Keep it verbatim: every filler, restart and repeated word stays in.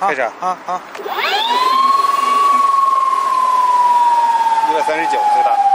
开始啊！ 啊好。 一百三十九最大。